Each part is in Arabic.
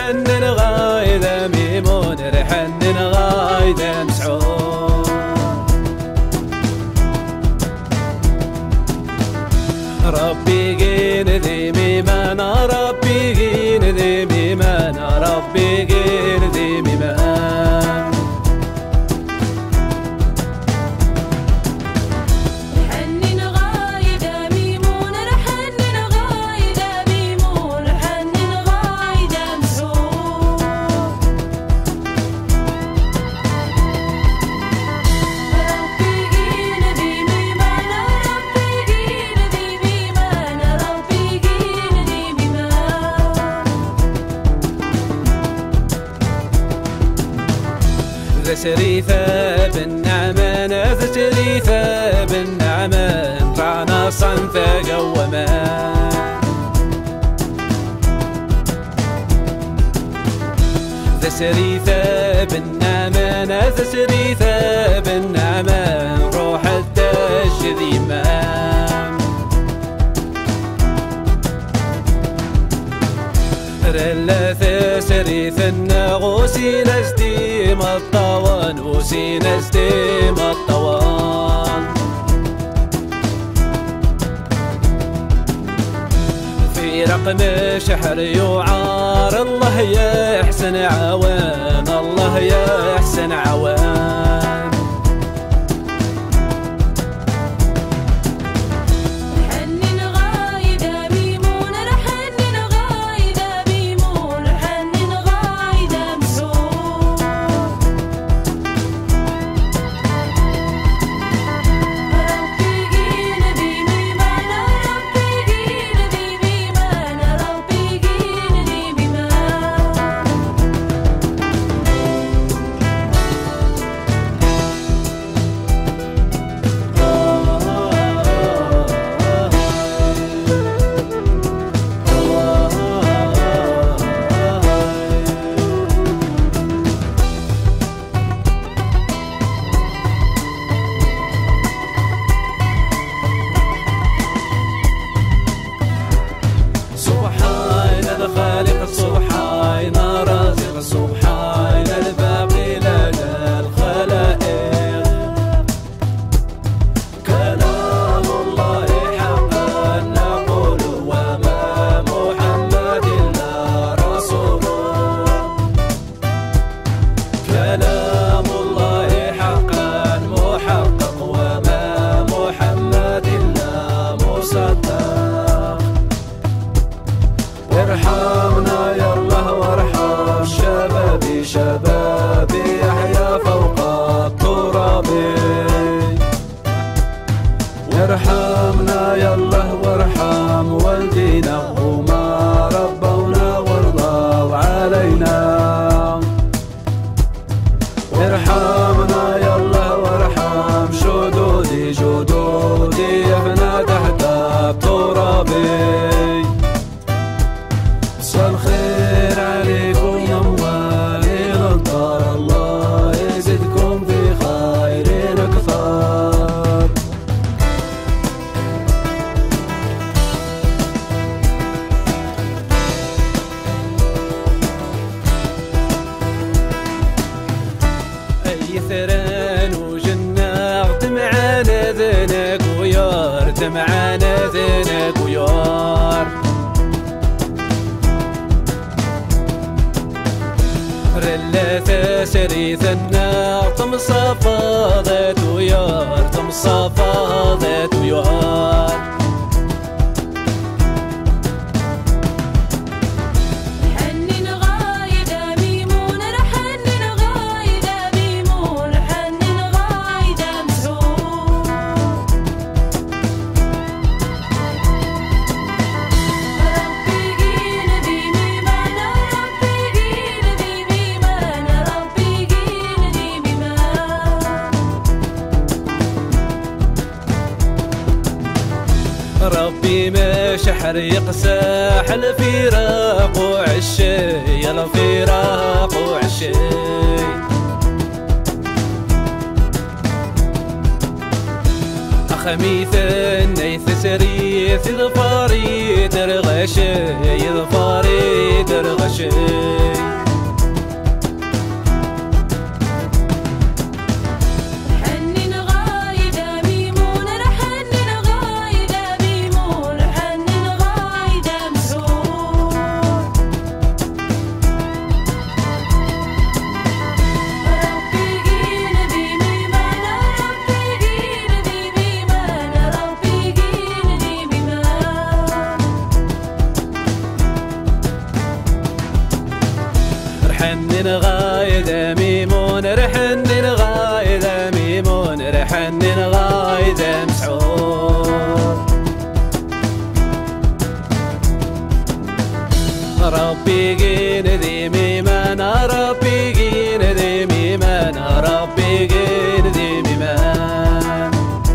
رحنن غايدة ميمون رحنن غايدة مسعود ربي جين ذي ميمان ربي جين ذي ميمان ربي جين ذي ميمان رحنن غايدة ميمون رحنن غايدة ميمون رحنن غايدة مسعود ربي جين ذي ميمان ربي جين ذي ميمان ربي جين ذي ميمان ذا شريفة بالنعمة ذا شريفة بالنعمة رعنا صنفة قوما ذا شريفة بالنعمة ذا شريفة بالنعمة روح الدش ذي مام رلث شريف النغوسي نزديم الطوان وسي نزديم الطوان في رقم شحر يعار الله يحسن عوان الله يحسن عوان رحنن غايدة ميمون رحنن غايدة ميمون رحنن غايدة مسعود ربي جين ذي ميمان ربي جين ذي ميمان ربي جين ذي ميمان سبحان الخالق سبحان الرازق سبحان الباقي لدى الخلائق كلام الله حقا نقول وما محمد إلا رسوله كلام الله حقا محقق وما محمد إلا مصدق ارحمنا يا الله وارحم شبابي شبابي يحيا فوق التراب ارحمنا يا الله وارحم والدينا وما ربونا وارضوا علينا ارحمنا يا الله وارحم جدودي جدودي يفنى تحت التراب مساء الخير عليكم يا موالين الدار الله يزيدكم في خير أكثر أي ثران وجنة تمعانا ذنك ويار تمعانا ذنك ويار رلث شريث النار تمصفضت ويار تمصفضت ويار رحنن غايدة ميمون رحنن غايدة ميمون رحنن غايدة مسعود ربي جين ذي ميمان ربي جين ذي ميمان ربي جين ذي ميمان ربي مش حريق ساحل الفراق وعشي الفراق وعشي خميث النيث سريث ظفاري ترغشي ظفاري ترغشي رحنن غايد ميمون رحنن غايد ميمون رحنن غايد مسعود ربي جين ذي ميمان ربي جين ذي ميمان ربي جين ذي ميمان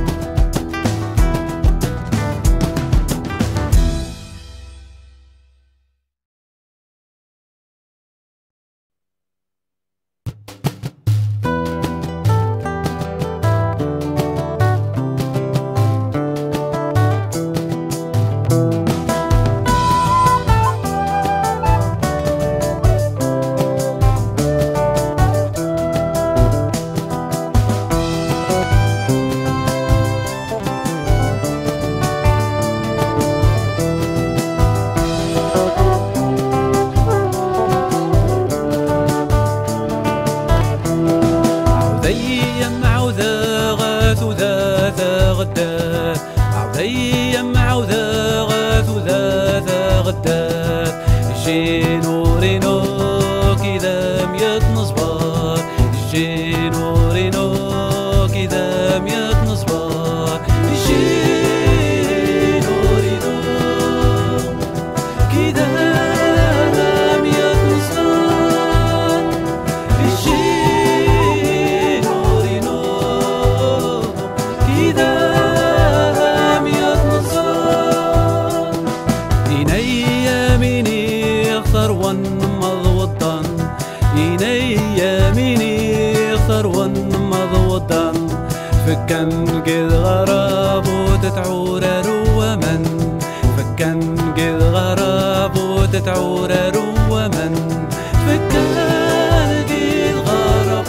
فكن قد غراب وتتعور رومن فكن قد غراب وتتعور رومن فكن قد غراب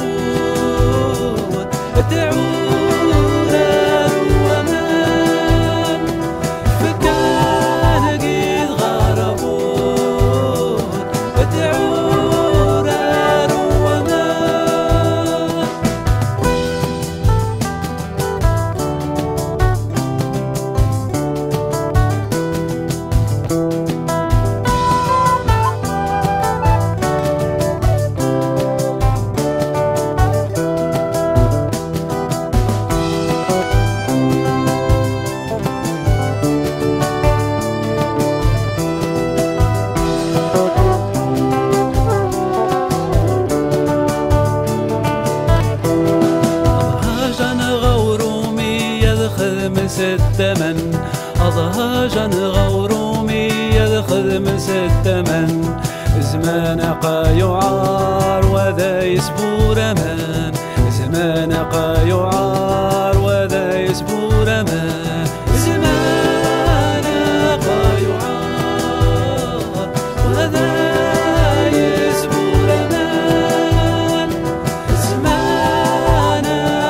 وتتعور رومن فكن قد غراب وتتعور رومن الثمن أضهاجا غورومي يدخل مس الثمن زمان قايعار وذا يسبور أمان زمان قايعار وذا يسبور أمان زمان قايعار وذا يسبور أمان زمان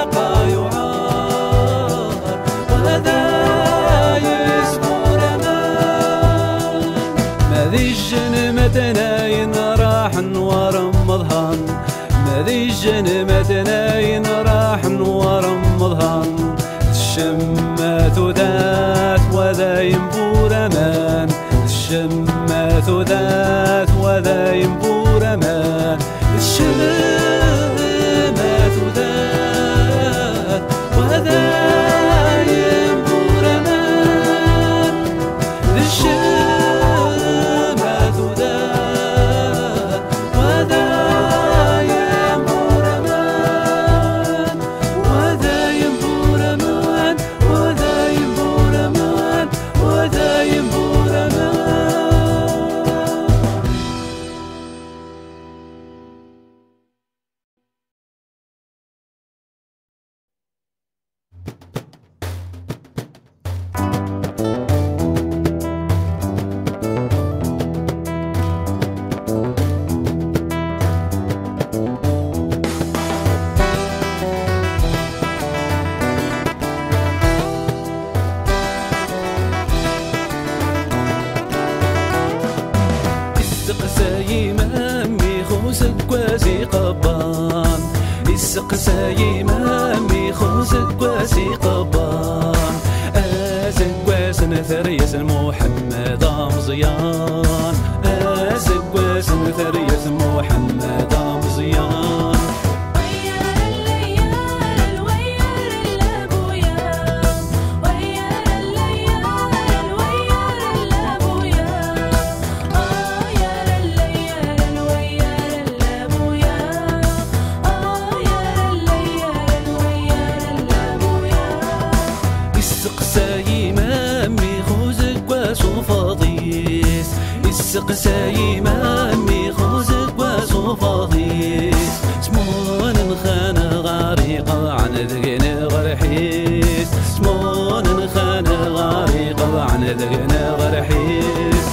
قايعار وذا يسبور أمان ماذي الجنمتناين راح ورمضان ماذي الجنمتناين راح ورمضان الشمات ذات وذا ينبور أمان الشمات ذات وذا ينبور أمان الشمات ذات وذا ينبور أمان الشمات ذات وذا ينبور أمان وذا ينبور أمان وذا ينبور أمان وذا ينبور أمان سقساي مامي خوزك واسي قبان ازك واسن ثريس محمد مزيان ازك واسن ثريس محمد يسقساي مامي خوزك وصوفاضيس سمون نخان غارقة عن ذقن غرحيس سمون نخان غارقة عن ذقن غرحيس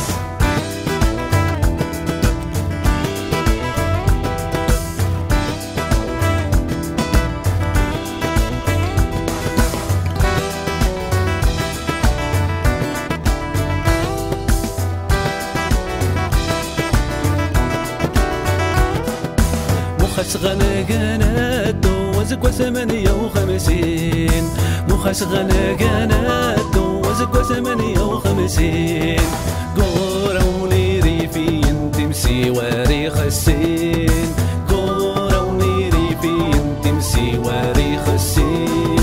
مخش غنقنات وزك وثمانية وخمسين مخش غنقنات وزك وثمانية وخمسين قورة ونيري في تمسي واريخ السين قورة ونيري في تمسي واريخ السين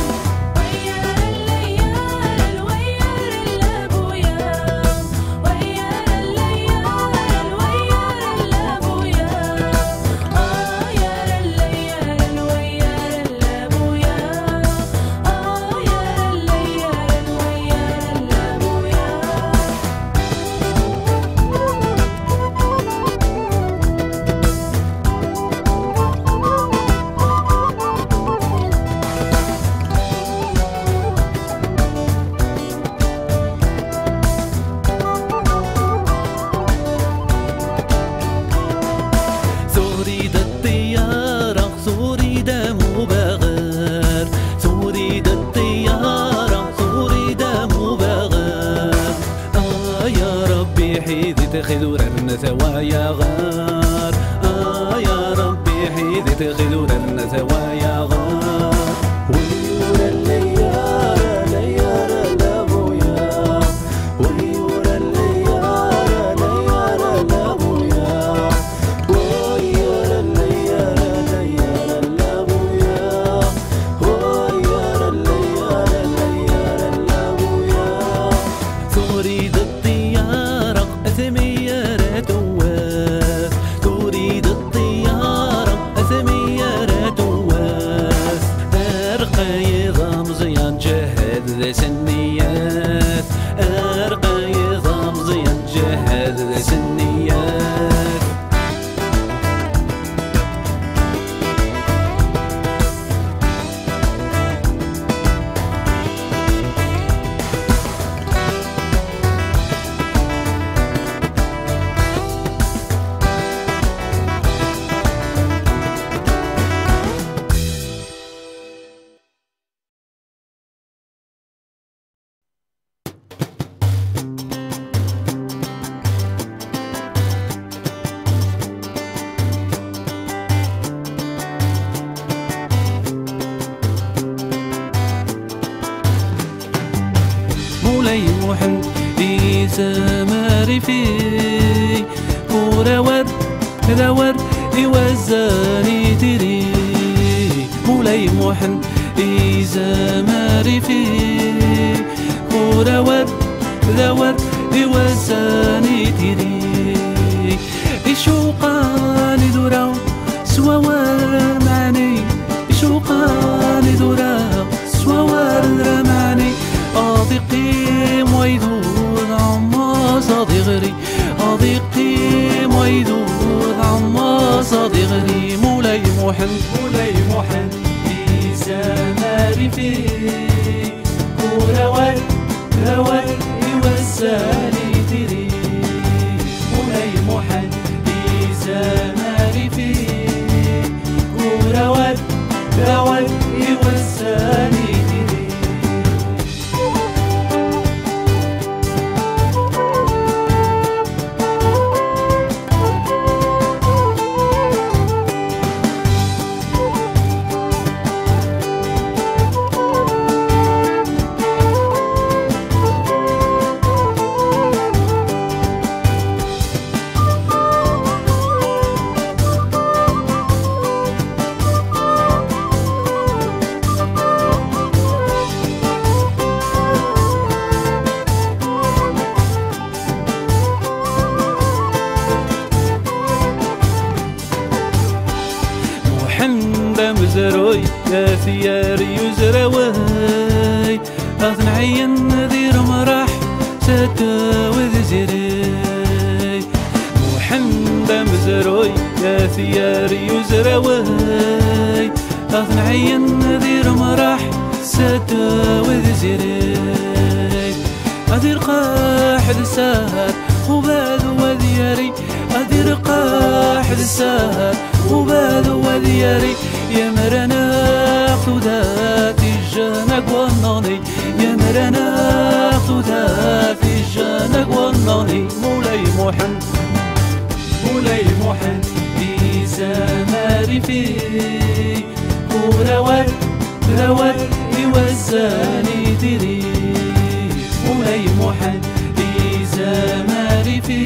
تخذورن ثوايا غار يا ربي حيد تخذورن ثوايا غار ويورا الليارة ليارة لابويا ويورا الليارة ليارة لابويا ويورا الليارة ليارة لابويا ويورا الليارة ليارة لابويا تريد الطيارة ثميارة واث تريد الطيارة ثميارة واث أرقى ضمزيان جهد ذا سنيات أرقى ضمزيان جهد ذا سنيات مولاي محمد إيسا مارفي كورا ورد يوزاني تري مولاي محمد إيسا مارفي كورا ورد يوزاني تري إشوقاني دورا سوار معني إشوقاني دورا سوار معني أضيقي مويدود عما صديغري أضيقي مويدود عما صديغري مولاي محمد إيسا مارفي كورا ورد يوزاني تري مولاي محمد إيسا مارفي كورا ورد يوزاني تري مزروي يا ثيار يزروي أثن عين ذير مرح ستا وذزري تمزروي يا ثيار يزروي أثنعين ذير مرح ستا وذزيري أدير قاحد السهر وباد وذياري أدير قاحد السهر وباد وذياري يا مرنا خذات الجنق والناني يا مرنا خذات الجنق والناني مولاي محمد مولاي محمد في سماري في وروات روات يوزاني ديري مولاي محمد في سماري في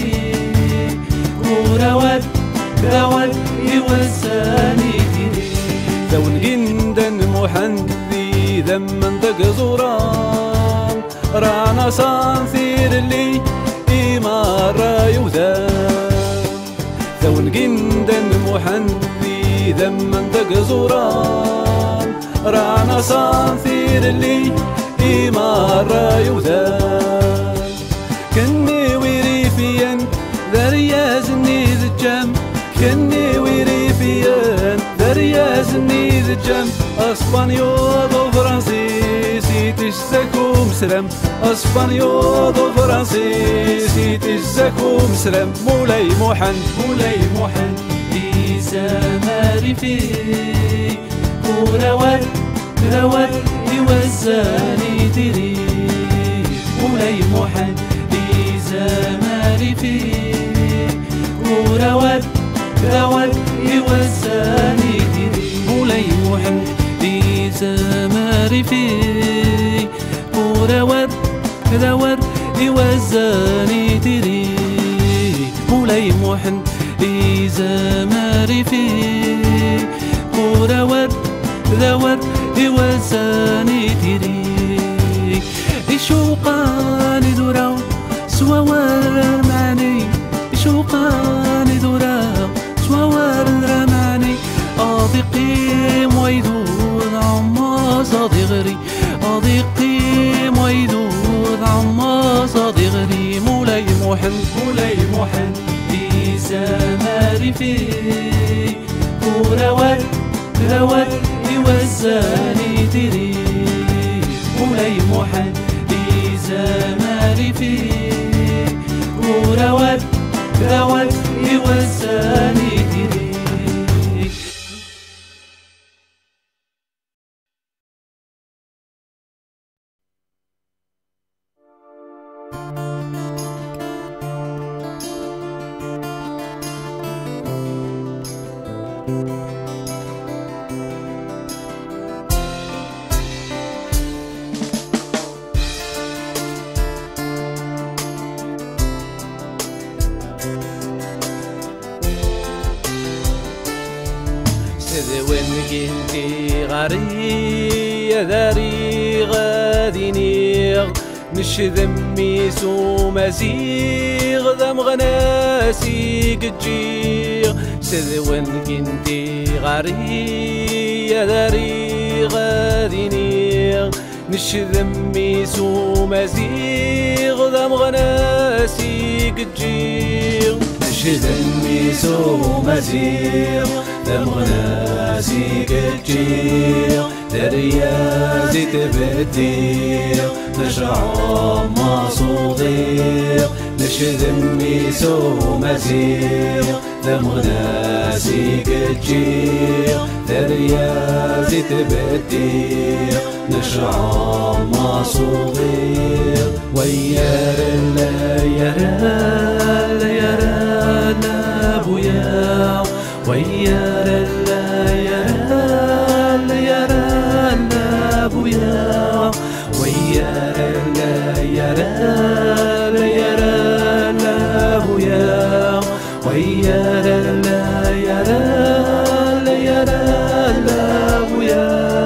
وروات روات يوزاني ديري ذون جندا محندي ذمن تقزوران رانا صانثير اللي إمارة يوذان ذون جندا محندي ذمن تقزوران رانا صانثير اللي إمارة يوذان كني وريفيا ذريازني ذجام كني وريفيا ذريازني ذجام اسبانيول وفرنسيسي تشتكو مسلم اسبانيول وفرنسيسي تشتكو مسلم مولاي محمد مولاي محمد في سماري في وروات روات يوزاني ديري مولاي محمد في سماري في وروات روات يوزاني ديري مولاي محمد في سماري في وروات روات يوزاني ديري مولاي محمد في سماري في وروات روات يوزاني ديري شوقاني دوراو سوار معني شوقاني دوراو سوار رماني أضيقي مويدود عما صديغري أضيقي مويدود عما صديغري مولاي محمد مولاي محمد في سماري في وروات روات يوزاني ديري مولاي محمد في سماري في وروات روات يوزاني ديري وين كنتي غاري يا داري غادي نيغ نش ذمي سو مزيغ ذم غناسي قجيغ سذ وين كنتي غاري يا داري غادي نيغ نش ذمي سو مزيغ ذم غناسي قجيغ نش ذمي سو مزيغ ذم غناسي قجيغ دريازي تبديغ نشعر مصوديغ نشذمي سو مزيغ ذم غناسي قجيغ دريازي تبديغ نشعر مصوديغ ويار الليالي ليالي ابويا ويار الليالي ابويا ويار الليالي ابويا ويار الليالي ابويا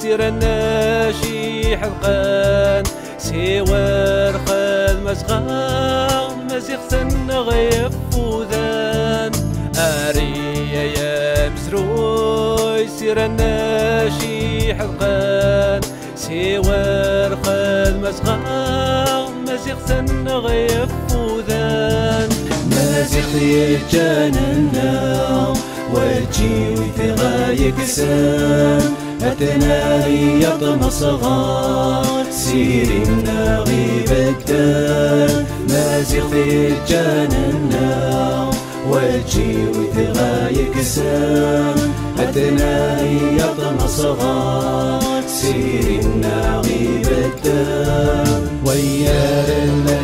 سير الناشي حلقان سوار خذ مسغان مسيخ سن غيف وذان أريا يا مزروي سير الناشي حلقان سوار خذ مسغان مسيخ سن غيف وذان مازيغ يجاننا وجهي في غاية كسان أتنا رياض مصغار سيرنا غيب الدان مازيغ يجاننا وجهي في غاية كسان أتنا رياض مصغار سيرنا غيب الدان ويارنا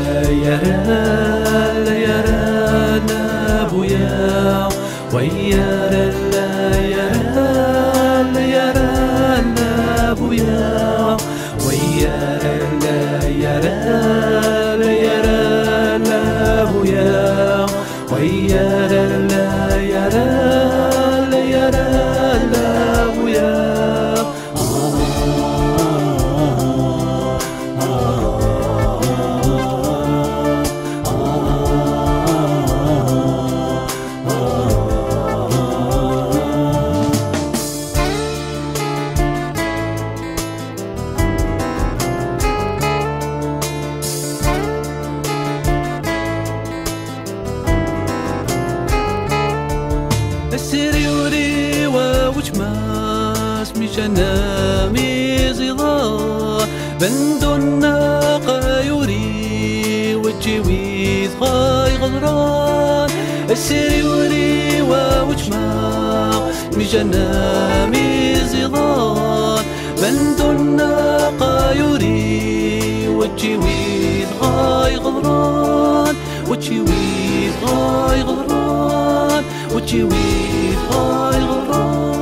يارانا بويا ويارنا يارانا بويا ويارنا يارانا بويا ويارنا يارانا بويا السريوري ووجماس مشنا ميزيضا بندنا قايوري وجويث غاي غضران السريوري ووجماس مشنا ميزيضا بندنا قايوري وجويث غاي غضران وجويث غاي غضران وجويث غاي غضران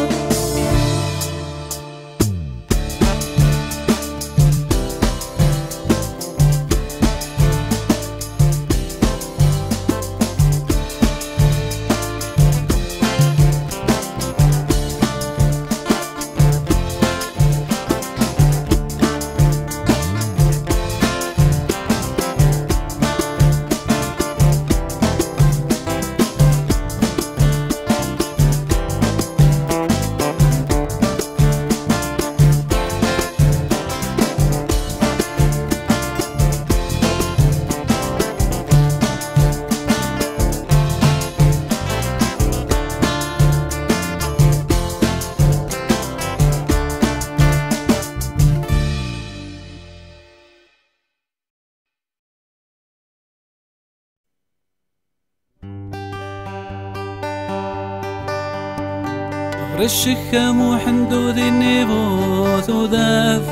الشكام وحندو ذي النبوث وذاف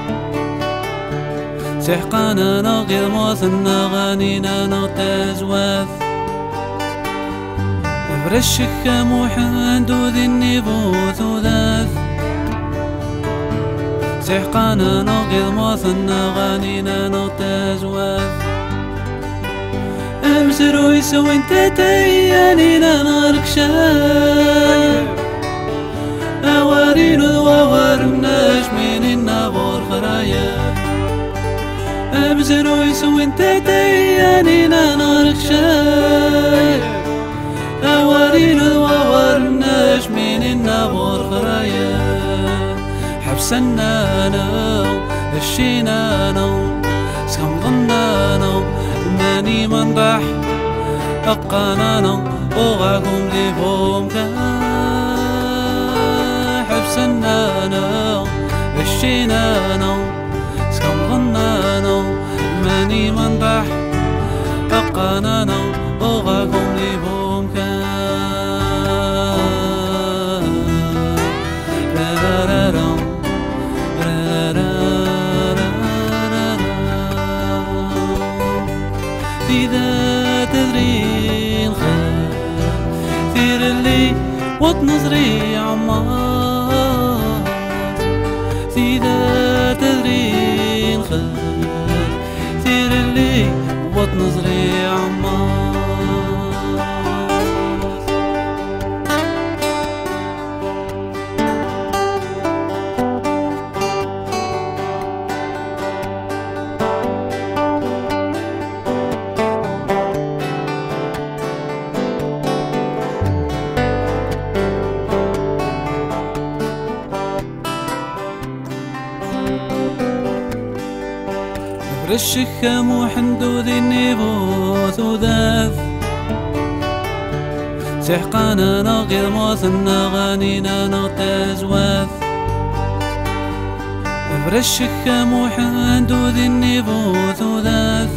سحقانا نغير موثنا غانينا نغتازواف الشكام وحندو ذي النبوث وذاف سحقانا نغير موثنا غانينا نغتازواف امسرو يسوي انت تيانينا نغرق شاف أوارين وورناش من النابور خرايا أبزر ويسو انت تيانينا نارك شايف أوارين وورناش من النابور خرايا حبسنانا الشينانا سكم ظنانا ماني منضح أقانانا وغاكم ليبهم كان حبسنانا الشينانا سكم ظنانا ماني منضح أقانانا وغاكم ليبهم كان إذا تدرين خير ثير اللي وتنظري عمار إذا تدرين خير ثير اللي وتنظري عمار. الشكام وحندو ذي النبوث وذاف سحقانا نغير موثنا غانينا نغتازواف الشكام وحندو ذي النبوث وذاف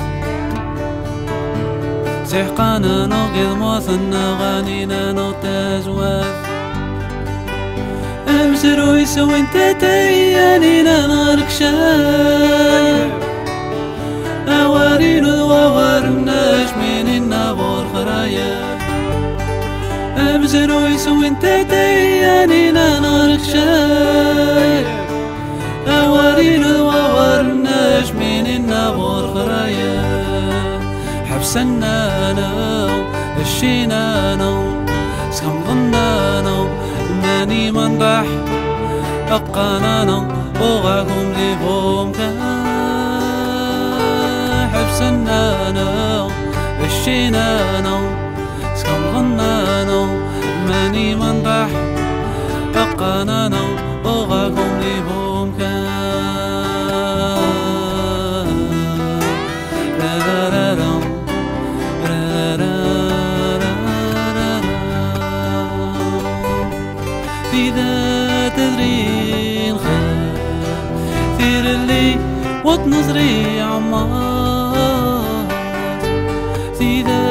سحقانا نغير موثنا غانينا نغتازواف أمسرو يسوي انت تيانينا نارك شايف أوارين الووار الناش من النابور خرايا أمسرو يسوي انت تيانينا نارك شايف أوارين الووار الناش من النابور خرايا حبسنانا الشينانا سكم ظنانا ماني منضح أقانانا بوغاكم ليبهم حبسنانا الشينانا سكم ظنانا ماني منضح أقانانا بوغاكم ليبهم إذا تدرين خير ثير اللي وطنظري عمار إذا